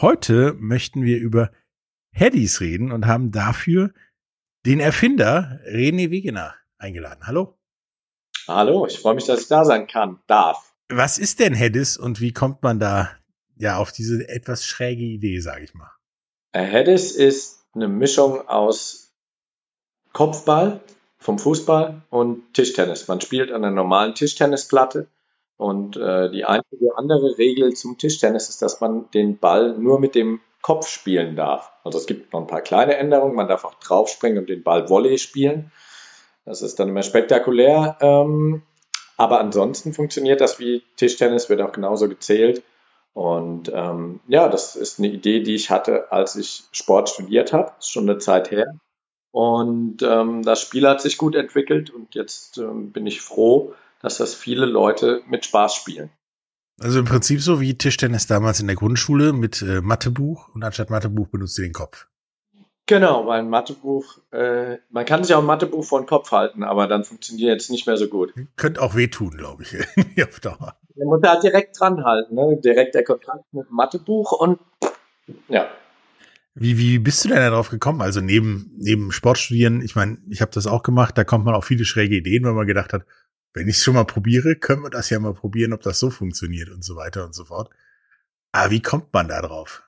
Heute möchten wir über Headies reden und haben dafür den Erfinder René Wegener eingeladen. Hallo. Hallo, ich freue mich, dass ich da sein darf. Was ist denn Headies und wie kommt man da ja auf diese etwas schräge Idee, sage ich mal? Headies ist eine Mischung aus Kopfball vom Fußball und Tischtennis. Man spielt an einer normalen Tischtennisplatte und die einzige andere Regel zum Tischtennis ist, dass man den Ball nur mit dem Kopf spielen darf. Also es gibt noch ein paar kleine Änderungen. Man darf auch draufspringen und den Ball Volley spielen. Das ist dann immer spektakulär. Aber ansonsten funktioniert das wie Tischtennis, wird auch genauso gezählt. Und ja, das ist eine Idee, die ich hatte, als ich Sport studiert habe. Ist schon eine Zeit her. Und das Spiel hat sich gut entwickelt und jetzt bin ich froh, dass das viele Leute mit Spaß spielen. Also im Prinzip so wie Tischtennis damals in der Grundschule mit Mathebuch und anstatt Mathebuch benutzt ihr den Kopf. Genau, weil ein Mathebuch, man kann sich auch ein Mathebuch vor den Kopf halten, aber dann funktioniert es nicht mehr so gut. Könnte auch wehtun, glaube ich, auf Dauer. Man muss da direkt dran halten, ne? Direkt der Kontakt mit dem Mathebuch und ja. Wie bist du denn darauf gekommen? Also neben Sportstudieren, ich meine, ich habe das auch gemacht, da kommt man auf viele schräge Ideen, weil man gedacht hat, wenn ich es schon mal probiere, können wir das ja mal probieren, ob das so funktioniert und so weiter und so fort. Aber wie kommt man da drauf?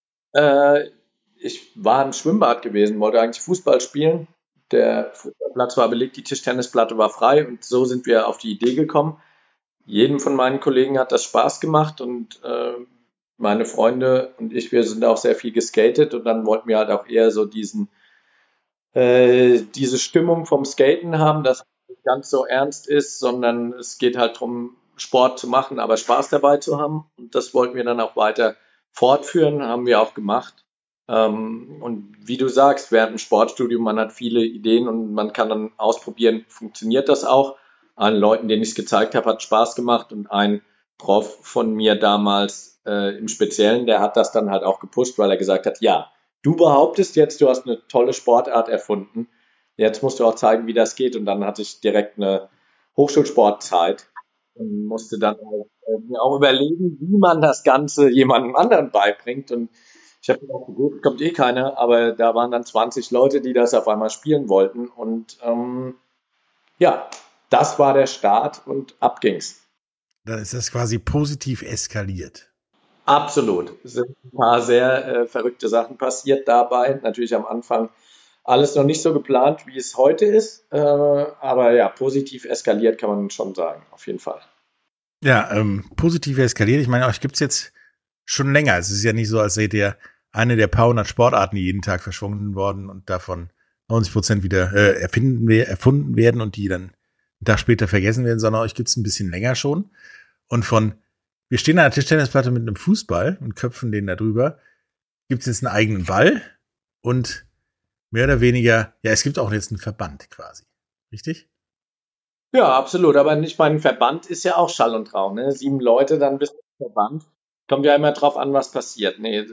Ich war im Schwimmbad gewesen, wollte eigentlich Fußball spielen. Der Fußballplatz war belegt, die Tischtennisplatte war frei und so sind wir auf die Idee gekommen. Jedem von meinen Kollegen hat das Spaß gemacht und meine Freunde und ich, wir sind auch sehr viel geskatet und dann wollten wir halt auch eher so diese Stimmung vom Skaten haben, dass es nicht ganz so ernst ist, sondern es geht halt darum, Sport zu machen, aber Spaß dabei zu haben. Und das wollten wir dann auch weiter fortführen, haben wir auch gemacht. Und wie du sagst, während dem Sportstudium, man hat viele Ideen und man kann dann ausprobieren, funktioniert das auch. Allen Leuten, denen ich es gezeigt habe, hat Spaß gemacht und ein Prof von mir damals im Speziellen, der hat das dann halt auch gepusht, weil er gesagt hat, ja, du behauptest jetzt, du hast eine tolle Sportart erfunden, jetzt musst du auch zeigen, wie das geht und dann hatte ich direkt eine Hochschulsportzeit und musste dann mir auch überlegen, wie man das Ganze jemandem anderen beibringt und ich habe gedacht, gut, kommt eh keiner, aber da waren dann 20 Leute, die das auf einmal spielen wollten und ja, das war der Start und ab ging's. Dann ist das quasi positiv eskaliert. Absolut. Es sind ein paar sehr verrückte Sachen passiert dabei. Natürlich am Anfang alles noch nicht so geplant, wie es heute ist. Aber ja, positiv eskaliert kann man schon sagen, auf jeden Fall. Ja, positiv eskaliert. Ich meine, euch gibt's jetzt schon länger. Es ist ja nicht so, als seht ihr eine der paar hundert Sportarten, die jeden Tag verschwunden worden und davon 90% wieder erfunden werden und die dann einen Tag später vergessen werden, sondern euch gibt's ein bisschen länger schon. Und wir stehen an einer Tischtennisplatte mit einem Fußball und köpfen den da drüber. Gibt's jetzt einen eigenen Ball und mehr oder weniger, ja, es gibt auch jetzt einen Verband quasi. Richtig? Ja, absolut. Aber nicht mein Verband ist ja auch Schall und Rauch. Ne? 7 Leute, dann bist du Verband. Kommt ja immer drauf an, was passiert. Nee,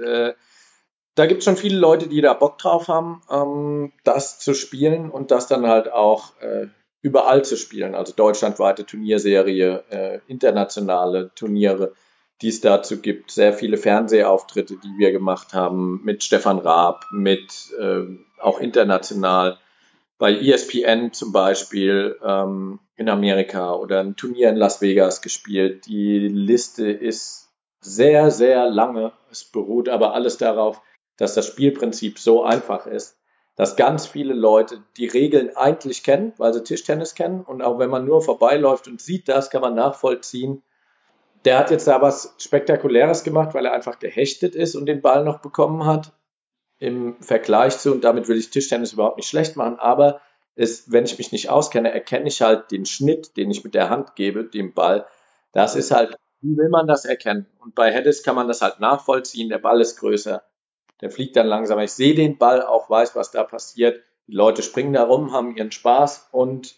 da gibt es schon viele Leute, die da Bock drauf haben, das zu spielen und das dann halt auch überall zu spielen. Also deutschlandweite Turnierserie, internationale Turniere, die es dazu gibt. Sehr viele Fernsehauftritte, die wir gemacht haben mit Stefan Raab, mit auch international. Bei ESPN zum Beispiel in Amerika oder ein Turnier in Las Vegas gespielt. Die Liste ist sehr, sehr lange. Es beruht aber alles darauf, dass das Spielprinzip so einfach ist, dass ganz viele Leute die Regeln eigentlich kennen, weil sie Tischtennis kennen. Und auch wenn man nur vorbeiläuft und sieht das, kann man nachvollziehen. Der hat jetzt da was Spektakuläres gemacht, weil er einfach gehechtet ist und den Ball noch bekommen hat. Im Vergleich zu, und damit will ich Tischtennis überhaupt nicht schlecht machen, aber wenn ich mich nicht auskenne, erkenne ich halt den Schnitt, den ich mit der Hand gebe, dem Ball. Das ist halt, wie will man das erkennen? Und bei Headies kann man das halt nachvollziehen, der Ball ist größer, der fliegt dann langsamer. Ich sehe den Ball, auch weiß, was da passiert. Die Leute springen da rum, haben ihren Spaß und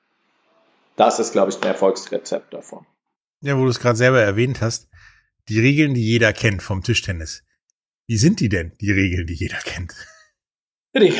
das ist, glaube ich, ein Erfolgsrezept davon. Ja, wo du es gerade selber erwähnt hast, die Regeln, die jeder kennt vom Tischtennis. Wie sind die denn, die Regeln, die jeder kennt? Die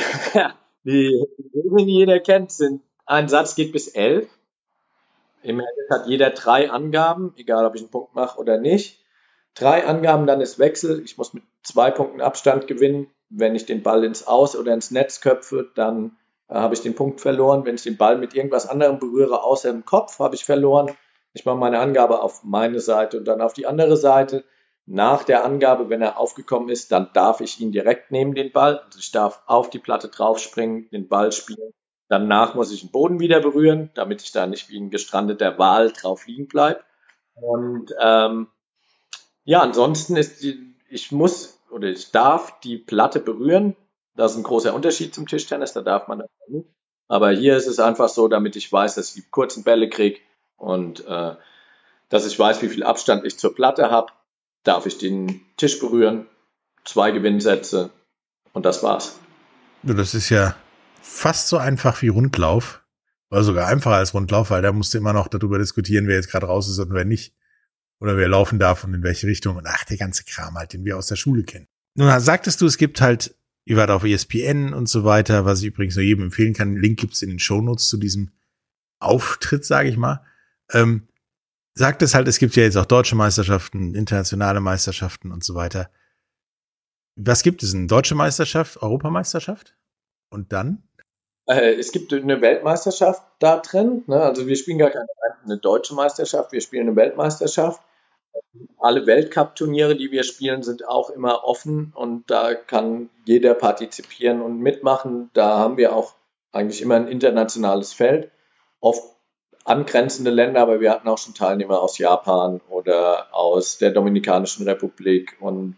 Regeln, die jeder kennt, sind, ein Satz geht bis 11. Im Headies hat jeder 3 Angaben, egal ob ich einen Punkt mache oder nicht. 3 Angaben, dann ist Wechsel. Ich muss mit 2 Punkten Abstand gewinnen. Wenn ich den Ball ins Aus oder ins Netz köpfe, dann habe ich den Punkt verloren. Wenn ich den Ball mit irgendwas anderem berühre, außer dem Kopf, habe ich verloren. Ich mache meine Angabe auf meine Seite und dann auf die andere Seite. Nach der Angabe, wenn er aufgekommen ist, dann darf ich ihn direkt nehmen, den Ball. Also ich darf auf die Platte draufspringen, den Ball spielen. Danach muss ich den Boden wieder berühren, damit ich da nicht wie ein gestrandeter Wal drauf liegen bleibe. Und ja, ansonsten ich darf die Platte berühren. Das ist ein großer Unterschied zum Tischtennis, da darf man das nicht. Aber hier ist es einfach so, damit ich weiß, dass ich die kurzen Bälle kriege und dass ich weiß, wie viel Abstand ich zur Platte habe, darf ich den Tisch berühren, 2 Gewinnsätze und das war's. Das ist ja fast so einfach wie Rundlauf. Oder sogar einfacher als Rundlauf, weil da musst du immer noch darüber diskutieren, wer jetzt gerade raus ist und wer nicht. Oder wer laufen darf und in welche Richtung. Und der ganze Kram halt, den wir aus der Schule kennen. Nun sagtest du, es gibt halt, ihr wart auf ESPN und so weiter, was ich übrigens nur jedem empfehlen kann. Link gibt's in den Shownotes zu diesem Auftritt, sage ich mal. Sagt es halt, es gibt ja jetzt auch deutsche Meisterschaften, internationale Meisterschaften und so weiter. Was gibt es? Eine deutsche Meisterschaft, Europameisterschaft? Und dann? Es gibt eine Weltmeisterschaft da drin. Ne? Also wir spielen gar keine deutsche Meisterschaft, wir spielen eine Weltmeisterschaft. Alle Weltcup-Turniere, die wir spielen, sind auch immer offen und da kann jeder partizipieren und mitmachen. Da haben wir auch eigentlich immer ein internationales Feld, oft angrenzende Länder, aber wir hatten auch schon Teilnehmer aus Japan oder aus der Dominikanischen Republik und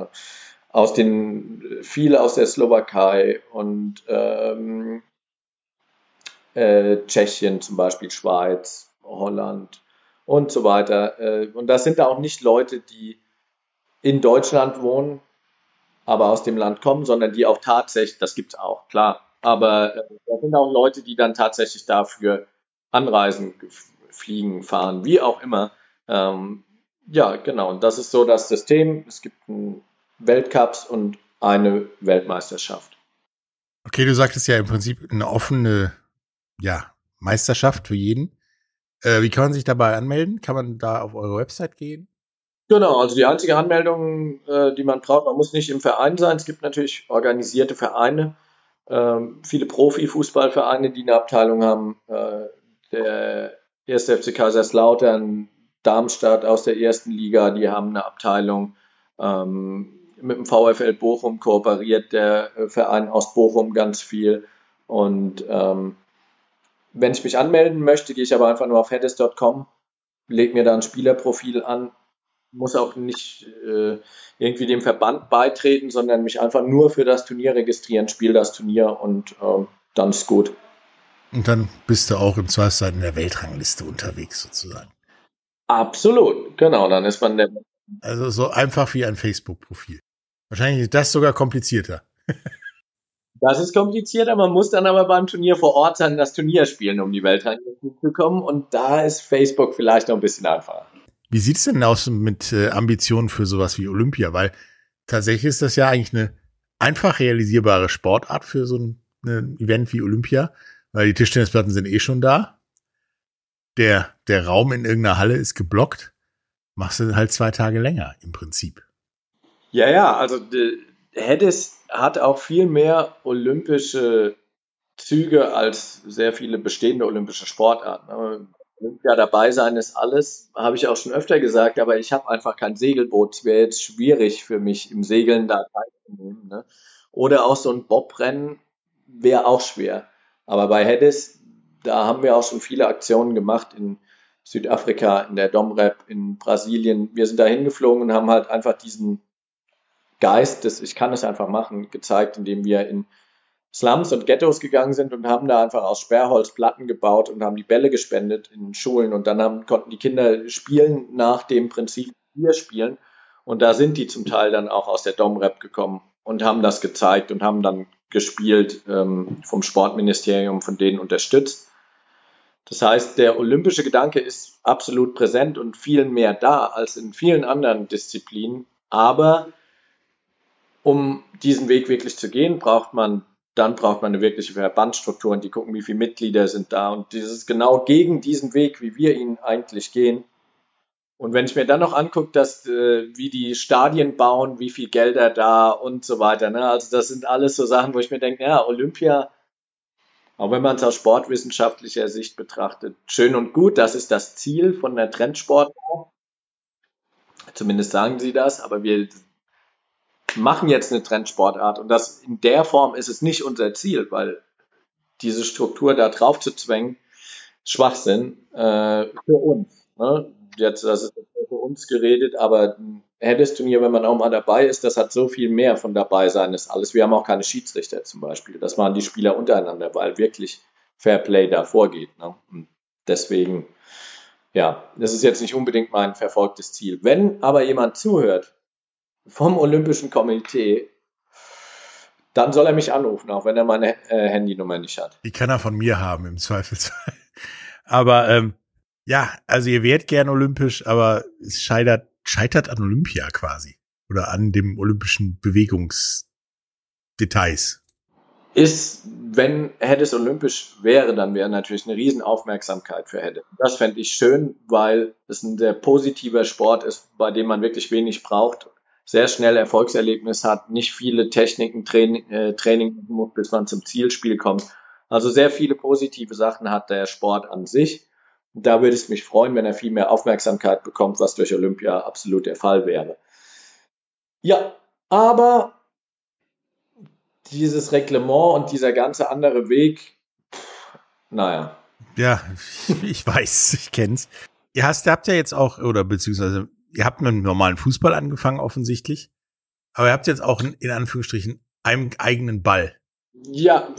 viele aus der Slowakei und Tschechien zum Beispiel, Schweiz, Holland und so weiter. Und das sind da auch nicht Leute, die in Deutschland wohnen, aber aus dem Land kommen, sondern die auch tatsächlich, das gibt's auch, klar, aber das sind auch Leute, die dann tatsächlich dafür anreisen, fliegen, fahren, wie auch immer. Ja, genau, und das ist so das System. Es gibt einen Weltcups und eine Weltmeisterschaft. Okay, du sagtest ja im Prinzip eine offene, Meisterschaft für jeden. Wie kann man sich dabei anmelden? Kann man da auf eure Website gehen? Genau, also die einzige Anmeldung, die man braucht, man muss nicht im Verein sein. Es gibt natürlich organisierte Vereine, viele Profifußballvereine, die eine Abteilung haben. Der 1. FC Kaiserslautern, Darmstadt aus der ersten Liga, die haben eine Abteilung. Mit dem VfL Bochum kooperiert der Verein aus Bochum ganz viel. Und wenn ich mich anmelden möchte, gehe ich aber einfach nur auf hedis.com, lege mir da ein Spielerprofil an, muss auch nicht irgendwie dem Verband beitreten, sondern mich einfach nur für das Turnier registrieren, spiele das Turnier und dann ist gut. Und dann bist du auch im Zweifelsfall in der Weltrangliste unterwegs sozusagen. Absolut, genau, dann ist man der. Also so einfach wie ein Facebook-Profil. Wahrscheinlich ist das sogar komplizierter. Das ist komplizierter, man muss dann aber beim Turnier vor Ort sein, das Turnier spielen, um die Weltrangliste zu kommen und da ist Facebook vielleicht noch ein bisschen einfacher. Wie sieht's denn aus mit Ambitionen für sowas wie Olympia? Weil tatsächlich ist das ja eigentlich eine einfach realisierbare Sportart für so ein Event wie Olympia, weil die Tischtennisplatten sind schon da. Der Raum in irgendeiner Halle ist geblockt. Machst du halt 2 Tage länger im Prinzip. Ja, also Hedis hat auch viel mehr olympische Züge als sehr viele bestehende olympische Sportarten. Olympia dabei sein ist alles, habe ich auch schon öfter gesagt, aber ich habe einfach kein Segelboot. Es wäre jetzt schwierig für mich, im Segeln da teilzunehmen. Ne? Oder auch so ein Bobrennen wäre auch schwer. Aber bei Hedis, da haben wir auch schon viele Aktionen gemacht in Südafrika, in der Domrep, in Brasilien. Wir sind da hingeflogen und haben halt einfach diesen Geist des Ich kann es einfach machen gezeigt, indem wir in Slums und Ghettos gegangen sind und haben da einfach aus Sperrholz Platten gebaut und haben die Bälle gespendet in Schulen und dann konnten die Kinder spielen nach dem Prinzip, wir spielen und da sind die zum Teil dann auch aus der Domrep gekommen und haben das gezeigt und haben dann gespielt, vom Sportministerium von denen unterstützt. Das heißt, der olympische Gedanke ist absolut präsent und viel mehr da als in vielen anderen Disziplinen, aber um diesen Weg wirklich zu gehen, braucht man eine wirkliche Verbandsstruktur und die gucken, wie viele Mitglieder sind da und dieses genau gegen diesen Weg, wie wir ihn eigentlich gehen, Und wenn ich mir dann noch angucke, wie die Stadien bauen, wie viel Gelder da und so weiter, ne? Also das sind alles so Sachen, wo ich mir denke, ja, Olympia, auch wenn man es aus sportwissenschaftlicher Sicht betrachtet, schön und gut, das ist das Ziel von der Trendsport. Zumindest sagen sie das, aber wir machen jetzt eine Trendsportart und das in der Form ist es nicht unser Ziel, weil diese Struktur da drauf zu zwängen, Schwachsinn für uns. Ne? Jetzt, das ist für uns geredet, aber ein Tennisturnier, wenn man auch mal dabei ist, das hat so viel mehr von dabei sein, ist alles. Wir haben auch keine Schiedsrichter zum Beispiel. Das machen die Spieler untereinander, weil wirklich Fair Play da vorgeht. Ne? Und deswegen, ja, das ist jetzt nicht unbedingt mein verfolgtes Ziel. Wenn aber jemand zuhört vom Olympischen Komitee, dann soll er mich anrufen, auch wenn er meine Handynummer nicht hat. Die kann er von mir haben, im Zweifelsfall. Aber ja, also ihr wärt gern olympisch, aber es scheitert an Olympia quasi. Oder an dem olympischen Bewegungsdetails. Wenn Heddes olympisch wäre, dann wäre natürlich eine Riesenaufmerksamkeit für Hedde. Das fände ich schön, weil es ein sehr positiver Sport ist, bei dem man wirklich wenig braucht, sehr schnell Erfolgserlebnis hat, nicht viele Techniken, Training muss, bis man zum Zielspiel kommt. Also sehr viele positive Sachen hat der Sport an sich. Da würde es mich freuen, wenn er viel mehr Aufmerksamkeit bekommt, was durch Olympia absolut der Fall wäre. Ja, aber dieses Reglement und dieser ganze andere Weg, naja. Ja, ich weiß, ich kenn's. Ihr habt ja jetzt auch, oder beziehungsweise ihr habt mit einem normalen Fußball angefangen offensichtlich, aber ihr habt jetzt auch in Anführungsstrichen einen eigenen Ball. Ja,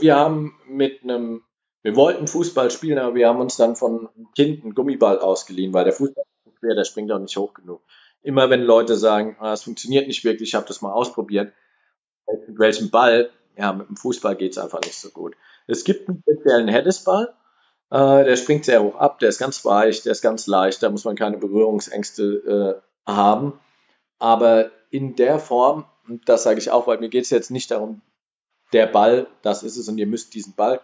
wir wollten Fußball spielen, aber wir haben uns dann von einem Kind einen Gummiball ausgeliehen, weil der Fußball ist zu schwer, der springt auch nicht hoch genug. Immer wenn Leute sagen, es funktioniert nicht wirklich, ich habe das mal ausprobiert, mit welchem Ball, ja, mit dem Fußball geht's einfach nicht so gut. Es gibt einen speziellen Hedgesball, der springt sehr hoch ab, der ist ganz weich, der ist ganz leicht, da muss man keine Berührungsängste haben. Aber in der Form, und das sage ich auch, weil mir geht's jetzt nicht darum, der Ball, das ist es und ihr müsst diesen Ball,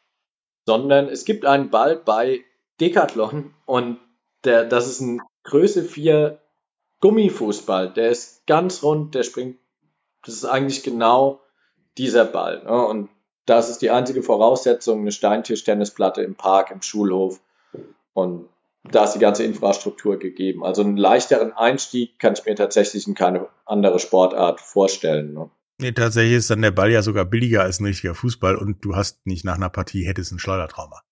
sondern es gibt einen Ball bei Decathlon und das ist ein Größe 4 Gummifußball, der ist ganz rund, der springt, das ist eigentlich genau dieser Ball. Ne? Und das ist die einzige Voraussetzung, eine Steintischtennisplatte im Park, im Schulhof und da ist die ganze Infrastruktur gegeben. Also einen leichteren Einstieg kann ich mir tatsächlich in keine andere Sportart vorstellen. Ne? Nee, tatsächlich ist dann der Ball ja sogar billiger als ein richtiger Fußball und du hast nicht nach einer Partie hättest ein Schleudertrauma.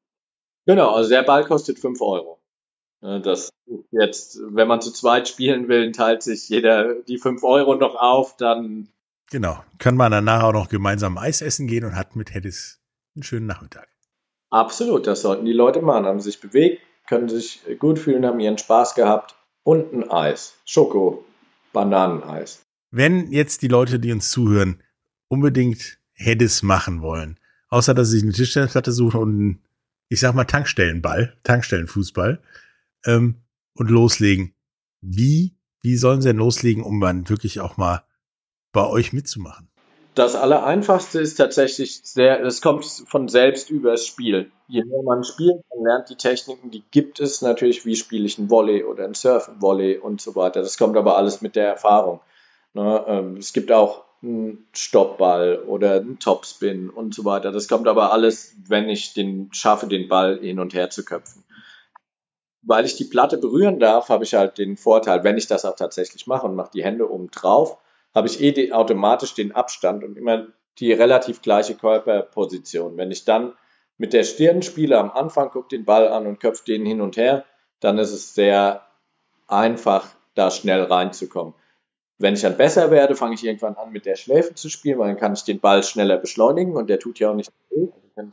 Genau, also der Ball kostet 5 Euro. Das jetzt, wenn man zu zweit spielen will, teilt sich jeder die 5 Euro noch auf, dann. Genau, kann man danach auch noch gemeinsam Eis essen gehen und hat mit Heddes einen schönen Nachmittag. Absolut, das sollten die Leute machen. Haben sich bewegt, können sich gut fühlen, haben ihren Spaß gehabt und ein Eis. Schoko, Bananeneis. Wenn jetzt die Leute, die uns zuhören, unbedingt Heddes machen wollen, außer dass sie sich eine Tischtennisplatte suchen und einen, ich sag mal, Tankstellenfußball und loslegen. Wie sollen sie denn loslegen, um dann wirklich auch mal bei euch mitzumachen? Das Allereinfachste ist tatsächlich es kommt von selbst übers Spiel. Je mehr man spielt, man lernt die Techniken, die gibt es natürlich, wie spiele ich ein Volley oder ein Surf-Volley und so weiter. Das kommt aber alles mit der Erfahrung. Ne? Es gibt auch einen Stoppball oder einen Topspin und so weiter. Das kommt aber alles, wenn ich schaffe, den Ball hin und her zu köpfen. Weil ich die Platte berühren darf, habe ich halt den Vorteil, wenn ich das auch tatsächlich mache und mache die Hände oben drauf, habe ich automatisch den Abstand und immer die relativ gleiche Körperposition. Wenn ich dann mit der Stirn spiele am Anfang, gucke den Ball an und köpfe den hin und her, dann ist es sehr einfach, da schnell reinzukommen. Wenn ich dann besser werde, fange ich irgendwann an, mit der Schläfe zu spielen, weil dann kann ich den Ball schneller beschleunigen und der tut ja auch nicht weh.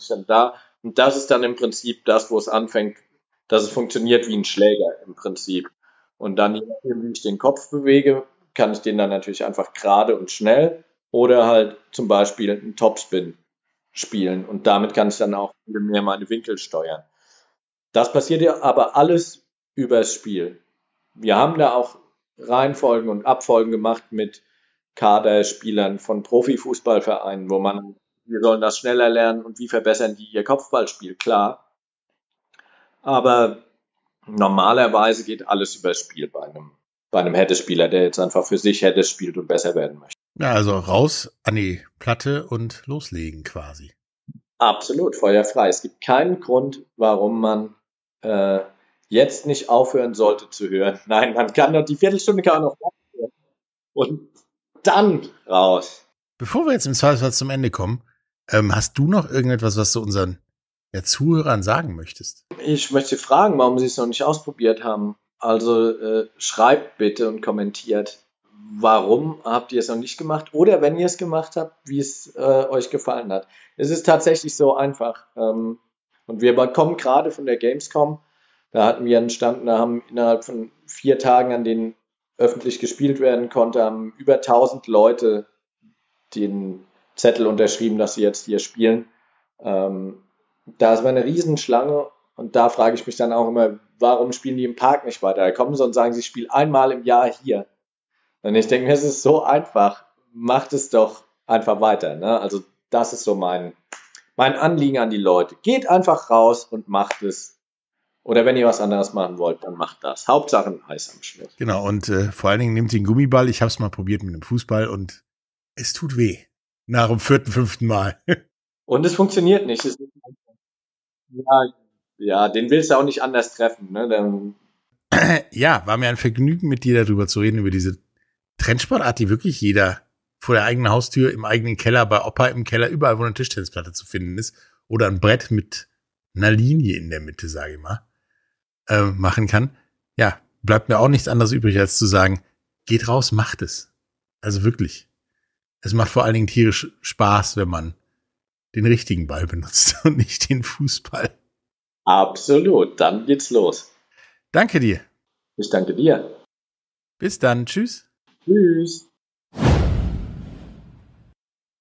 Und das ist dann im Prinzip das, wo es anfängt, dass es funktioniert wie ein Schläger im Prinzip. Und dann, je nachdem, wie ich den Kopf bewege, kann ich den dann natürlich einfach gerade und schnell oder halt zum Beispiel einen Topspin spielen. Und damit kann ich dann auch mehr meine Winkel steuern. Das passiert ja aber alles übers Spiel. Wir haben da auch Reihenfolgen und Abfolgen gemacht mit Kaderspielern von Profifußballvereinen, wir sollen das schneller lernen und wie verbessern die ihr Kopfballspiel, klar. Aber Normalerweise geht alles übers Spiel bei einem Headespieler, der jetzt einfach für sich Heades spielt und besser werden möchte. Ja, also raus an die Platte und loslegen quasi. Absolut, feuerfrei. Es gibt keinen Grund, warum man jetzt nicht aufhören sollte zu hören. Nein, man kann noch die Viertelstunde kann man noch hören. Und dann raus. Bevor wir jetzt im Zweifelsfall zum Ende kommen, hast du noch irgendetwas, was du unseren Zuhörern sagen möchtest? Ich möchte fragen, warum sie es noch nicht ausprobiert haben. Also schreibt bitte und kommentiert, warum habt ihr es noch nicht gemacht? Oder wenn ihr es gemacht habt, wie es euch gefallen hat. Es ist tatsächlich so einfach. Und wir kommen gerade von der Gamescom. Da hatten wir einen Stand, da haben innerhalb von 4 Tagen, an denen öffentlich gespielt werden konnte, haben über 1000 Leute den Zettel unterschrieben, dass sie jetzt hier spielen. Da ist eine Riesenschlange und da frage ich mich dann auch immer, warum spielen die im Park nicht weiter? Da kommen sie und sagen, sie spielen einmal im Jahr hier. Und ich denke mir, es ist so einfach, macht es doch einfach weiter. Ne? Also das ist so mein Anliegen an die Leute. Geht einfach raus und macht es. Oder wenn ihr was anderes machen wollt, dann macht das. Hauptsache ein Eis am Schluss. Genau, und vor allen Dingen nehmt den Gummiball. Ich habe es mal probiert mit dem Fußball und es tut weh. Nach dem 4., 5. Mal. Und es funktioniert nicht. Ja, den willst du auch nicht anders treffen. Ne? Dann Ja, war mir ein Vergnügen, mit dir darüber zu reden, über diese Trendsportart, die wirklich jeder vor der eigenen Haustür, im eigenen Keller, bei Opa im Keller, überall, wo eine Tischtennisplatte zu finden ist, oder ein Brett mit einer Linie in der Mitte, sage ich mal, machen kann. Ja, bleibt mir auch nichts anderes übrig, als zu sagen, geht raus, macht es. Also wirklich. Es macht vor allen Dingen tierisch Spaß, wenn man den richtigen Ball benutzt und nicht den Fußball. absolut, dann geht's los. Danke dir. Ich danke dir. Bis dann. Tschüss. Tschüss.